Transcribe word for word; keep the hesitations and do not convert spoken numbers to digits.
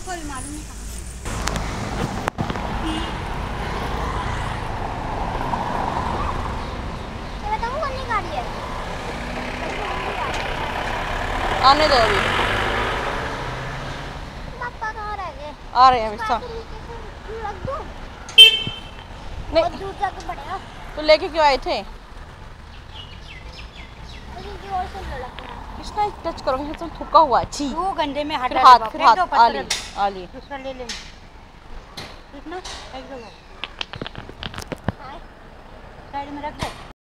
कोई मालूम नहीं कहाँ। ये बताऊँ कौन सी गाड़ी है? आने दो अभी। पापा कहाँ रह गए? आ रहे हैं मिस्टर। लग दूँ? नहीं बहुत दूर जाके पड़ेगा। तो लेके क्यों आए थे? और से लड़कना कृष्णा टच करोगे तो थुका हुआ छी। दो घंटे में हटा फिर हाथ फिर हाथ आली आली दूसरा ले ले कृष्णा एक दो साइड में रख दे।